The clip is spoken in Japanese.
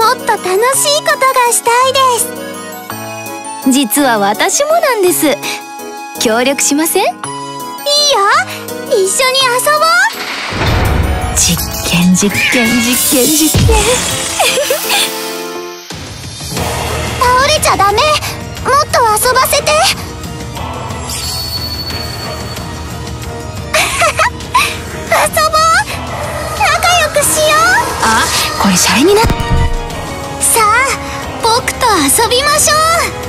もっと楽しいことがしたいです。 実は私もなんです。協力しません？いいよ、 一緒に遊ぼう。 実験実験実験実験倒れちゃダメ。もっと遊ばせて。遊ぼう。仲良くしよう。 あ、これシャレになっ。 さあ、僕と遊びましょう。